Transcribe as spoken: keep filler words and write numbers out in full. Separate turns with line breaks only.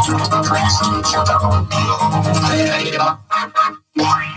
ちょっと悔しいちょっと。はいはい。